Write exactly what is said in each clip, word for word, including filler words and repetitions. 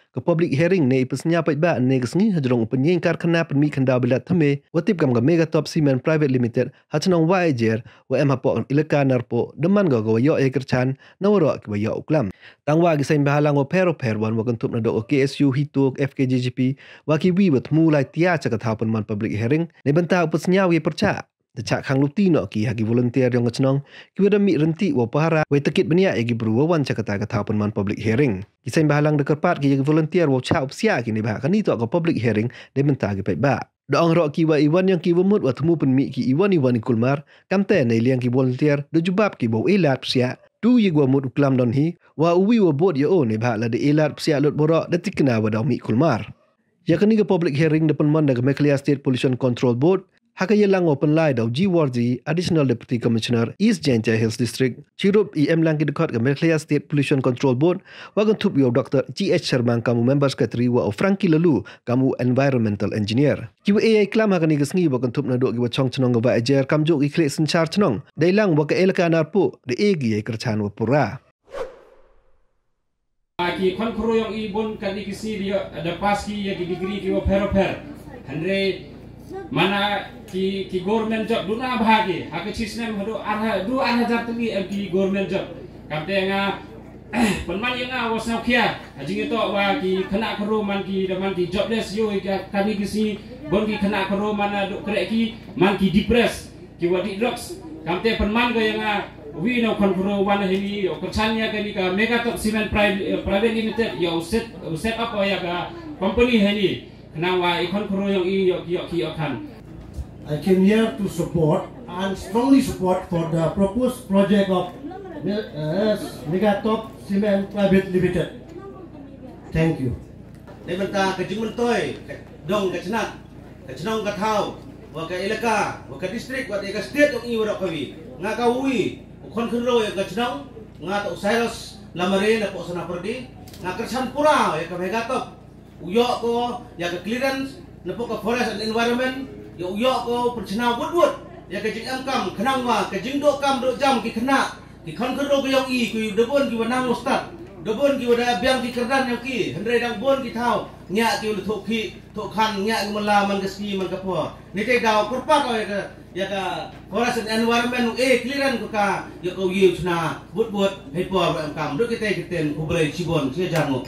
ke public hearing ne ipesnya pait ba ne kesngi hajrong penyingkar kena permi kenda belat thame watip kam ga Megatop Cement Private Limited hachnong wa ejer wa em hapo ilaka narpo deman ga ga yo e kerchan nawro ki wa yo uklam tangwa gi sain bahalang wa pero per wan wa kentup na do K S U hituk F K J G P wa ki wi wat mulai tia cakatau penman public hearing ne benta upesnya wi perca Decak khang luti no ki hagi volunteer yang ngecnong ki wada mi renti wa pahara wa tekit benia egi beruwa wan cakata kata penman public hearing kisain bahalang dekerpat ki hagi volunteer wa cha upsia ki ni bah kan itu ke public hearing de menta ki pai ba doang ro ki wa iwan yang ki wamut wa temu penmi ki iwan iwan kulmar kamte ne liang ki volunteer do jubab ki bau elat psia tu ye gua mut uklam don hi wa uwi wa bod ye o ne bah la de elat psia lot borok de tikna wa mi kulmar ya kan ni ke public hearing depan man da Maclear State Pollution Control Board Haka yelang open line daw G Warji, Additional Deputy Commissioner, East Jaintia Hills District, Chirup E M lang kidekot ke Maclear State Pollution Control Board, wagan tup yo Doctor G H Sharman kamu member secretary wa Frankie Lalu kamu environmental engineer. Kiwa A I klam haka ni kesngi wagan tup nadok kiwa chong chenong ga ba ejer kam jok iklik senchar chenong. Dailang waka elaka narpo de egi ay kerchan wa pura. Ki kon kro yang ibon kan ikisi dia ada paski ya ki degree ki wa pero per. Andre mana ki ki government job duna bahagi hak sistem hadu arha du arha jar tuli ki government job kamte nga penman yang nga wasna kia ajing itu wa ki kena karo man ki man ki jobless yo kami kisi bon ki kena karo mana duk krek ki man ki depress ki wa di drugs kamte penman ga yang nga wi no kon karo wan hini yo kerjanya ka ni ka Megatop Cement Private Limited yo set set up ya ka company hini Kenapa ikon kru yang ini yok yok yok kan? I came here to support and strongly support for the proposed project of uh, Megatop Cement Private Limited. Thank you. Debenta kejung mentoy, dong kecenat, kecenong ketau, waka ilaka, waka distrik, waka eka state yang ini warak kawi, ngakawi, ukon kru yang kecenong, ngatak Cyrus lamare na po sana perdi, ngakersan pura ya ke Megatop. Uyok ko ya ke clearance lepo ke forest and environment ya uyok ko percena wood-wood ya ke jing amkam kenang wa ke jing dok kam dok jam ki kena ki kon kero ko yang i ku debon ki wana ustad debon ki wada biang ki kerdan yang ki hendrai dang bon ki thau nya ki ul thok ki thok khan nya ki mala man geski man kapo ni te daw perpa ko ya ke ya ke forest and environment e clearance ko ka ya ko yu chna wood-wood he por amkam dok kite kiten ku bre chibon sia jango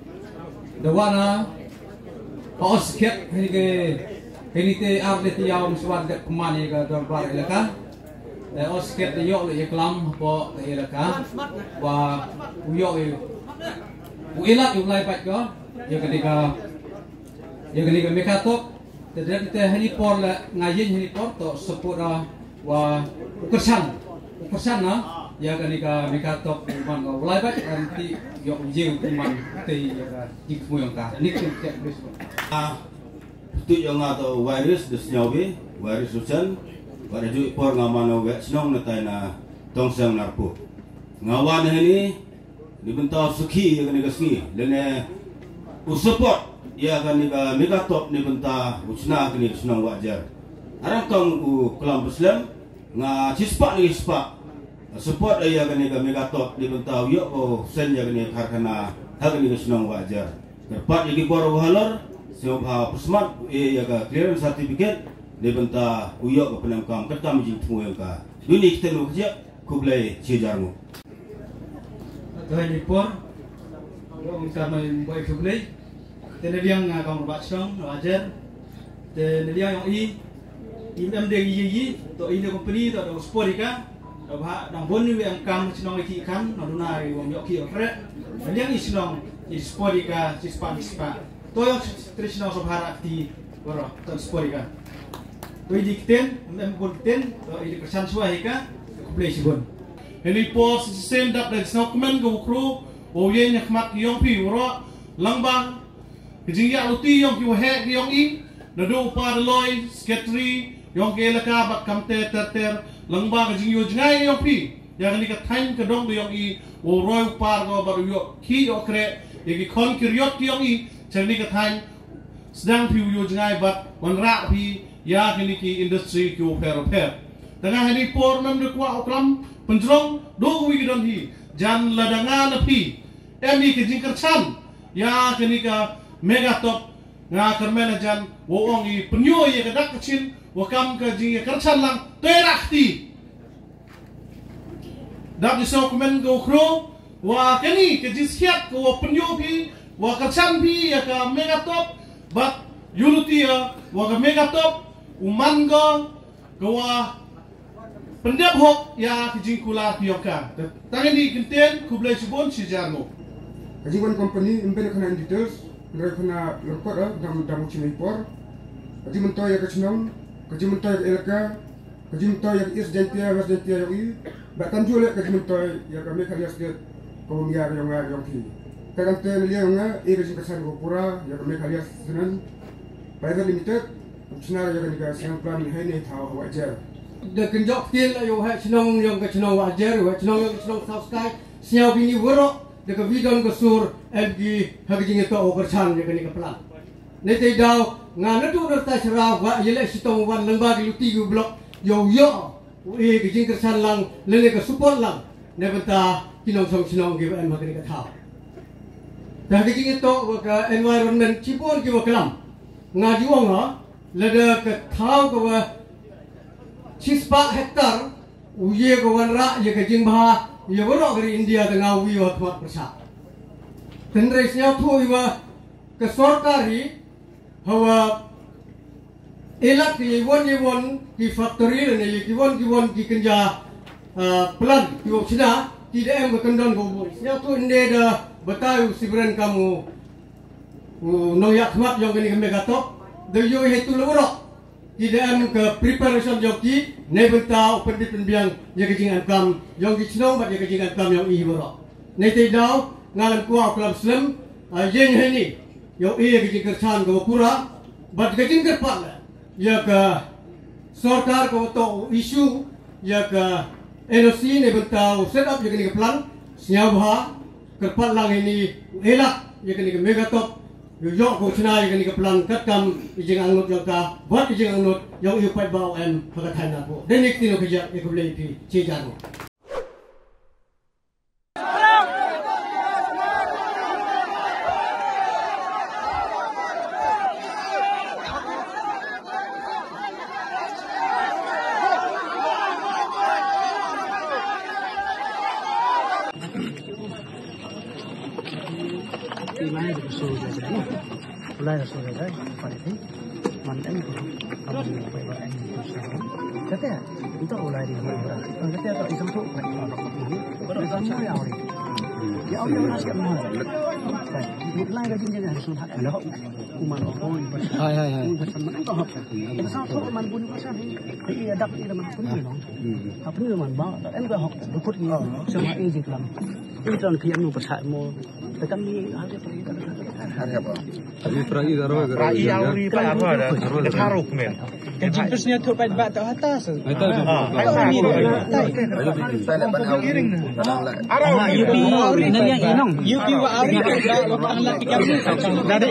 Dawana paus ket hari ke hari te arlet yang suar dek kemana ke dorbar elaka os ket yok le eklam po elaka wa uyok e uilat ulai pat ko ya ketika ya ketika Megatop tidak kita hari por la ngayin hari por to sepura wa ukersan ukersan na ya ketika Megatop man ko ulai pat anti yok jeu kuman te ya dik moyong ka nik tek bis ah tu yang atau virus des nyawi virus hujan pada ju por ngamano ga snong na tai na tongsang narpo ngawan ini dibentar suki ya kan gasni lene usupot ya kan ni Megatop ni bentar usna kan snong wajar arang tong u kelam muslim nga cispak ni cispak support ayah kini ke Megatop di bentau yuk oh sen ya kini karena hal kini kesenang wajar terpat jadi baru halor sebab persmat eh ya ke clearance certificate di bentau uyuk ke penangkam kerja menjadi temu yang ka dunia kita nak kerja kublai sejarmu Tuhan Nipur orang kami buat kublai tenaga yang kamu buat strong wajar tenaga yang i imam deng yi to ini company to ada sporika Bah, dang bon ni yang kam sinong iki kan naduna wong yok ki okre yang isinong is sporika sispa sispa to yang trisno sobhara di boro to sporika to dikten mem bon ten to ini kersan suahika ku play sibon Heli po sistem dap dan dokumen go kru o ye nyakmat yong pi woro langbang kijing ya luti yong ki he yong i nado pa loy sketri yong ke laka bak kamte ter Langba kajing yo jngai yo pi yang ni ka thain ka dong yong i wo roi par go baru yo ki yo kre ye ki kon ki ryot ki yong i chang ni ka thain sedang pi yo jngai bat wan ra pi ya ki ni ki industry ki o per per tengah ni por nam de kwa oklam penjrong do wi don hi jan ladanga na pi emi ki jing kerchan ya kenika megatop nga kermanajan wong i penyo ye kedak kecil wakam ke ji kercan lang terakti dak iso komen go kro wa keni ke ji siat ko penyo pi wa kercan pi ya ka megatop bat yulutia wa ka megatop umanga gawa pendap hok ya kijing kula pioka tangan di kenten kublai sibon sijarno Kajian company impen kena details mereka kena report ah dalam dalam cimipor kaji mentau ya kecenang kaji mentau ya elka kaji mentau ya is jentia was jentia yang i bahkan juga kaji mentau ya kami kali asdet kaum ya yang yang ki kan ten dia nga i kaji kesan gopura ya kami kali asden private limited senar ya kan siang plan hai ni tahu wajar de kenjok tiel ayo ha chnong yang ke chnong wajar wa chnong yang chnong south sky siau bini woro de ke vidon ke sur lg haging to over chan je kani ke plan ne te daw nga na tu ta sra wa yele sitong wan lembag luti gu blok yo yo e ke jing ke chan lang le ke support lang ne benta kinong song chnong ge em haging ke thao da ke jing to wa ka environment chipon ki wa kalam nga juang ha le de ke thao ko wa Cispa hektar uye ko wanra ye ke jingba ye woro dari India tengah wi wa thot persa tenre sia thu iwa ke sorkari hawa elak ki won ye won ki factory ne ye ki won ki won ki kenja plan ki won sida ti de em kendon go bo sia thu inde da batayu sibran kamu no yak mat yang kini megatop de yo he tu loro tidak am ke preparation joki ne benta open di penbiang ye kejing ankam yang di chnong bat ye kejing ankam yang i boro ne te daw ngalam kuwa club slim yen he ni yo i kejing kersan go pura bat kejing kerpat ya ka sarkar ko to issue ya ka N O C ne benta set up ye kejing plan siau bha kerpat lang ini elak ye kejing megatop yo ko china ye ni plan kat kam ijing angnut yo ka wat ijing angnut yo yu pai bau en pagathai na ko denik tino kija e ko lei pi che jano Mulai dari sore dah, pada ini mantan itu kamu boleh buat ini bersama. Kata, itu mulai dari mana? Kata kalau isam tu, baru semua yang awal. Ya awal orang siapa mana? Mulai dari jenis yang sudah ada. Umat orang pun. Hai hai hai. Mana kau hak? Pasal tu man pun pasal ni. Ini ada apa ini man pun ni long. Apa ni man bang? Em kau hak. Dukut ni. Semua ini je kelam. Ini tuan kian nu pasal mu. Tekan ni ada pergi ada apa? Ini perai darah ke? Perai awri pak apa ada? Ada karuk men. Kejing terusnya tu pada bat tak atas. Itu tu. Apa ni? Saya nak ban awri. Arau U P awri ni yang inong. U P wa awri ke waktu anak tiga puluh. Dari.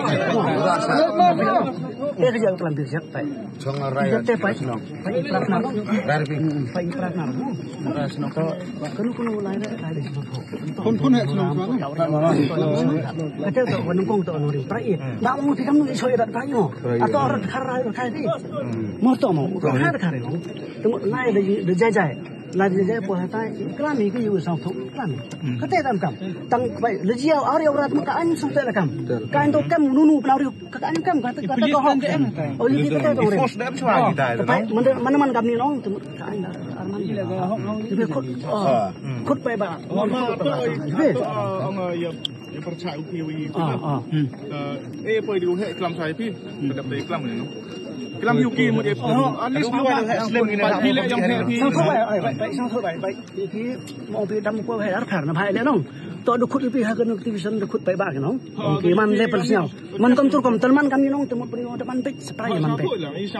Eh kerja kelam biasa tak. Jangan raya. Kita pai senang. Pai pratnar. Darbi. Pai pratnar. Senang tu. Kenu kenu mulai dah ada senang. Pun pun ada senang mana? Kata tu orang nunggu tu orang perai. Nak mau kita mau isoi dah perai mo. Atau orang karai tu karai ni. Mau tu mau. Karai karai mo. Tunggu naik dah jajai. Lagi jajai pun hatai. Kelami ke you sang tu kelami. Kata tam kam. Tang pai lejiau area orang muka an sang tu kam. Kain tu kam nunu pelari kain kam kata kata kau hok. Oh ini kata tu orang. Force dah cuba kita. Tapi mana mana kami nong kain arman. Jadi kut kut pai ba. Mama tu orang yang yang percaya U P W. Ah ah. Eh, boleh diuhek kelam saya pi. Tetap dari kelam ni. Kelam U K mu dia. Ani semua Muslim ni nak pilih yang happy. Sang tu baik, baik, baik, sang tu baik, baik. Ini mau pergi dalam kuah hai arkan, nak hai le nong. Tu ada kut lebih harga nak division ada kut baik baik nong. Okay, man level siau. Man kom tur kom teman kami nong temu pening ada man baik separai man baik.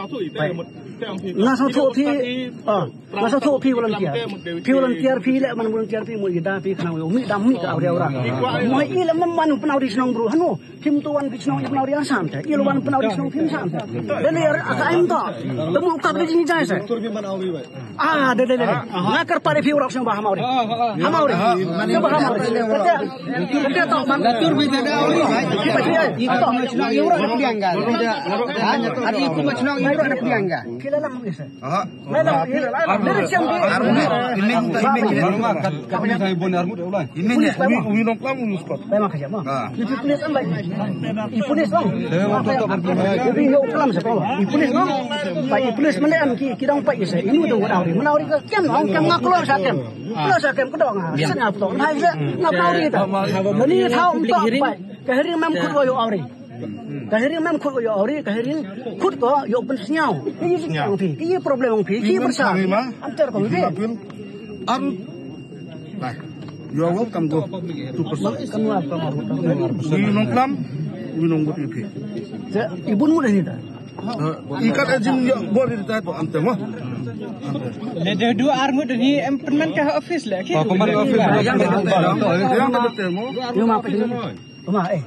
Nasa tu pi, ah, nasa tu pi volunteer. Pi volunteer pi le man volunteer pi mu kita pi kena umi dam umi kau dia orang. Mau ile man penau di senong bro, hanu. Tim tuan di senong penau di asam. Ile wan penau di senong tim sam. Dan Kain to. Temu ka beli ni jai saya. Ah, de de de. Ngakar pada fi urap sembah hamauri. Hamauri. Sembah hamauri. Kata kata to man gatur bi de auri. Kita dia. Itu macam euro nak diangga. Hanya tu hati aku macam euro nak diangga. Kila nak mungkin saya. Ah. Mana dari siang di. Ini ini ini rumah kami saya bonar muda ulang. Ini ni umi nong kelam umi spot. Memang kerja mah. Itu tulis ambai. Ipunis bang. Jadi yo kelam siapa? Ipunis bang. Pak Ipunis mana am ki kita orang pak isa. Ini tu orang auri. Mana auri ke kem orang kem ngak keluar sakem. Keluar sakem ke dong. Sana apa tu? Hai saya ngak auri kita. Ini tahu untuk pak. Kehari mam kut yo auri. Kehari mam kut yo auri. Kehari kut ko yo pensiau. Ini siang pi. Ini problem pi. Ini besar. Antar kau pi. Am. Baik. You are welcome go to person. Kamu apa mahu? We nong kelam, we nong gut ipi. Ibu mu dah ni dah. Ikat aja ni boleh ditanya tu ante mah. Ada dua armut ni implement ke office lah. Oh, kemarin office yang betul. Yang betul mu. Dia apa ini? Rumah eh.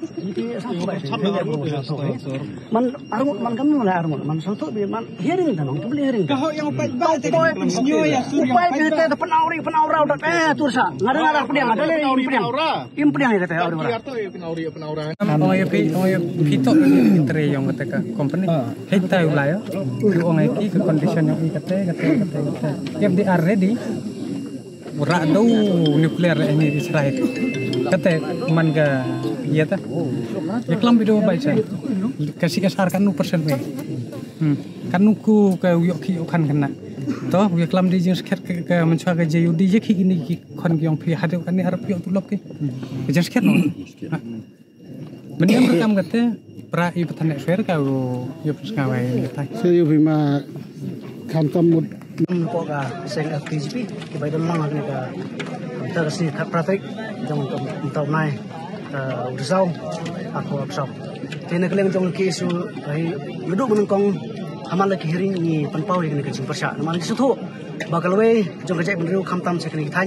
Man armut man kami mulai armut. Man satu bi man hearing kan, tu beli hearing. Kau yang empat bal tadi pensiun ya suruh. Upai kita penauri penaura udah eh tursa. Ngada ngada pediang ada le impediang. Impediang kata auri orang. Penauri penaura. Oh ya pi oh ya pito intre yang kata ka company. Kita ulai ya. Orang iki ke condition yang kata kata kata. If they are ready. Berat do nuklear ini Israel. Kata man ga iya ta. Ya kelam video baik saya. Kasih kasar kan nu persen we. Hmm. Kan nuku ke yok ki kan kena. Toh ya kelam di jenis ket ke mencoba ke J U D je ki ini ki kon ki yang pi hadu kan ni harap yok tulop ki. Jenis ket no. Mending rekam kata pra i petane fair ka yo skawai tai. Saya bima kantam mud Kok ka seng K G P ke bai dam lang ka kita kasi traffic jong untuk nai risau aku absau. Tena keleng jong kesu ai duduk menengkong amal lagi hearing ni penpau ni ke jing persya. Naman di situ bakal we jong kejai benriu kamtam sekali tan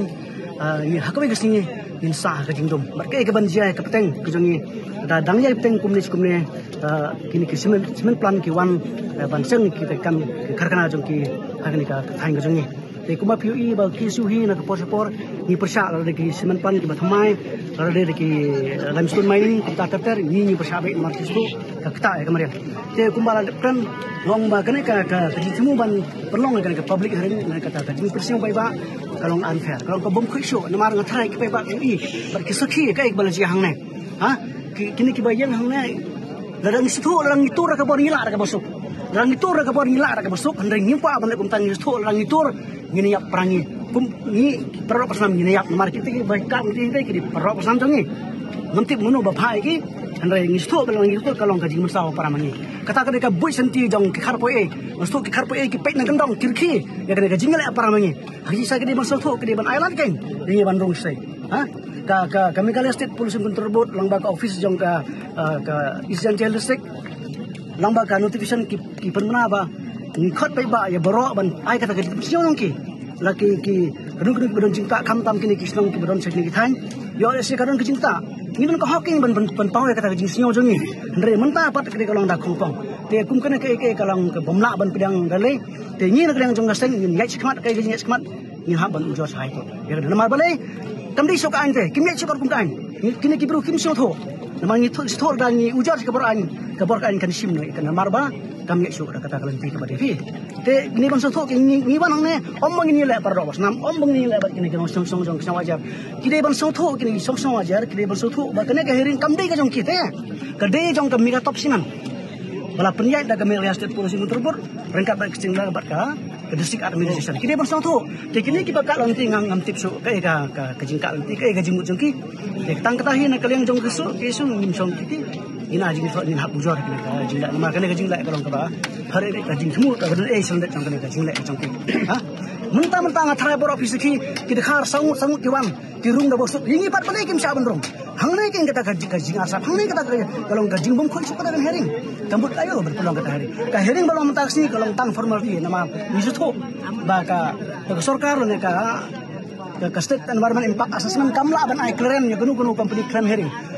ni hakwe kesini insa ke jingdom. Berke ke banjai ke peteng ke jong ni da dangnya peteng kumni kumni kini ke semen semen plan ki wan banseng kita kan karkana jong ki hakni ka tan ke jong ni. Te kuma P U I ba kisu hi na kapor sapor ni persya la de semen pan ki bathmai la de ki limestone mining kita terter ni ni persya be mar kisu ka kita ya kemarin. Te kuma la kan long ba kan ka ka jimu ban perlong kan ka public hari ni kata ka jimu persya bai ba kalong unfair kalong ka bom khisho na mar ngathai ki bai ba P U I bar ki sakhi ka ik balaji hang ne ha kini ki bayang hang ne la dang situ lang itu ra ka bor ngila ra ka masuk lang itu ra ka bor ngila ra ka masuk handai ngimpa ban kum tang situ lang itu ngini yap perangi pum ni perok pasam ngini yap mar kita ki bai ka ngi ki di perok pasam jangi nanti munu ba phai ki handai ngi situ ba lang itu kalong ka jing masau para mangi kata ka ka bui senti jong ki khar po e masuk ki khar po e ki pe na gandong kirki ya ka jing le para mangi haji sa ki di masuk thu ki di ban island ken ni ban rong sai ha ka ka kami kali state pollution control board lang ba ka office jong ka ka essential district lang ba ka notification ki ki penmana ba ni khot pai ba ya baro ban ai kata ka siong ki laki ki kadung kadung bedon cinta kam tam kini ki snong ki bedon sekni ki than yo ese kadung ki cinta ni ban ka hoking ban ban pau kata ka jing siong jong ni ndre menta pat ki kalong da khongpong te kum kana ke ke kalong ke bomla ban pedang dale te ni nak yang jong gaseng ni yai sikmat ke ni sikmat ni ha ban ujo sai to ya na mar bale kam di sok an te kim yai sok kum kan kini ki bro kim so tho namang ni thol thol dan ni ujo ke bor an ke bor kan kan sim no kan mar ba kam yai sok kata kalanti ke bade fi te ni ban so tho ki ni ban ne om bang ni le par ro bas nam om bang ni le ba kini ke song song jong sawa jar ki ban so tho kini song song ajar ki ban so tho ba kana ke herin kam dei ka jong ki te ka dei jong kam mi ka top sinan bala penyai da kami real estate polisi terbur rengkat baik kecing lah ka ke district administration kini ban so tho te kini ki ba ka lanti ngam ngam tip so ka ka ka kejing ka lanti ka kejing jong ki te tang kata hi na kaleng jong kesu ke su ngim song ki ina jing so ni hak bujor kini ka jing la ma kana kejing la kalong ka ba hari ka jing semua ka ben eh song da jong kana kejing la jong ki ha mentah-mentah ngathrai bor office ki ki dekhar sangu sangu ki wan ki rung da bosuk hingi pat bale kim sa ban rong hang nei king kata ka jing asap hang nei kata kalong ka jing bom khoi su kata hering kambut ayo berpulang kata hari ka hering balong taksi kalong tang formality nama ni tho ba ka ka sarkar ne ka ka state environment impact assessment kamla ban ai clearance ya gunu gunu company claim hering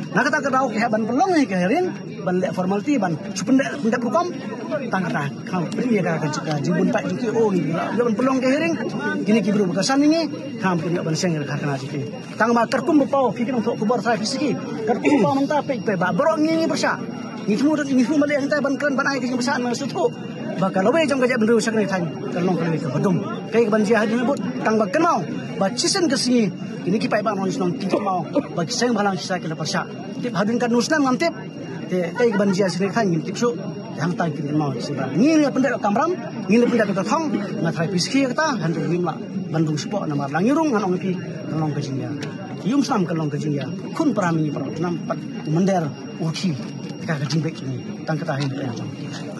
Nah kata kata oke ban pelong ni kehirin ban le formality ban supendek pendek hukum tang kata kau beri ya kan juga jibun pak juga oh ni ban pelong kehiring kini kibru bekasan ini hampir ban sengel karena jadi tang ma terkum bepau fikir untuk kubar saya fisiki terkum bepau mentah pe pe ba borong ni bersya ni semua ini semua balik yang ban keren ban ai ke besar mas tu bakal lebih jam kerja bener usah kena tanya kalau kena ke bedum kayak ban jihad ni but tang bakan mau ba cisen ke sini ini kipai ba mau senang tidak mau bagi saya balang saya kena persya tip hadun kan nusnan ngantip te kai ban jihad sini kan tip su yang tak kena mau sebab ni ni pendek kamram ni pendek ke thong ngatai piski kata hantu nimla bandung support nama langirung ngan ongi kalong ke jingya yum sam kalong ke jingya kun parami para nampak mender uki ka ke jingbek ni tang kata hin